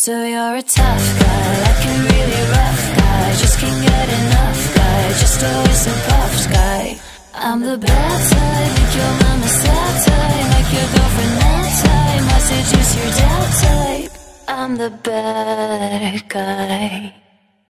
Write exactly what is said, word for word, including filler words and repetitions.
So you're a tough guy, like a really rough guy, just can't get enough guy, just always so puff guy. I'm the bad type, make your mama sad type, make your girlfriend mad type, might seduce your dad type. I'm the bad guy.